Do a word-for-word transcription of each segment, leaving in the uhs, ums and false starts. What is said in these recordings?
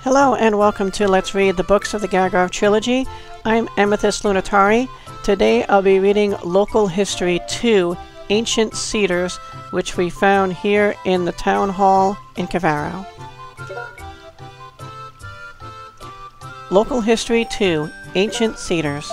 Hello and welcome to Let's Read the Books of the Gagharv Trilogy. I'm Amethyst Lunatari. Today I'll be reading Local History two, Ancient Cedars, which we found here in the Town Hall in Cavaro. Local History two, Ancient Cedars.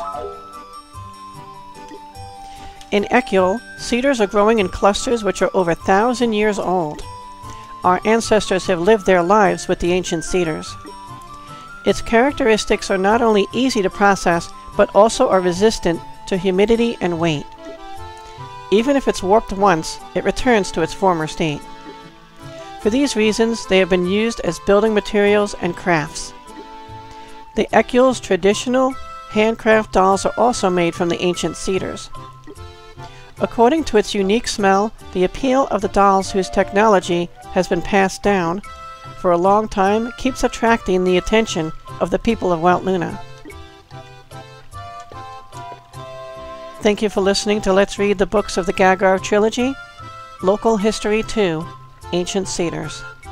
In Ekyol, cedars are growing in clusters which are over a thousand years old. Our ancestors have lived their lives with the ancient cedars. Its characteristics are not only easy to process, but also are resistant to humidity and weight. Even if it's warped once, it returns to its former state. For these reasons, they have been used as building materials and crafts. The Ekyol's traditional handcraft dolls are also made from the ancient cedars. According to its unique smell, the appeal of the dolls whose technology has been passed down for a long time keeps attracting the attention of the people of Weltluna. Thank you for listening to Let's Read the Books of the Gagharv Trilogy, Local History two, Ancient Cedars.